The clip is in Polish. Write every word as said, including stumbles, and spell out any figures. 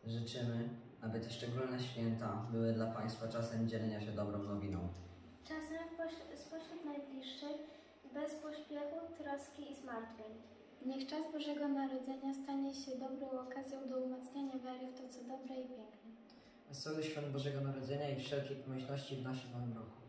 Życzymy, aby te szczególne święta były dla Państwa czasem dzielenia się dobrą nowiną. Czasem spośród najbliższych, bez pośpiechu, troski i zmartwień. Niech czas Bożego Narodzenia stanie się dobrą okazją do umacniania wiary w to, co dobre i piękne. Wesołych świąt Bożego Narodzenia i wszelkiej pomyślności w naszym nowym roku.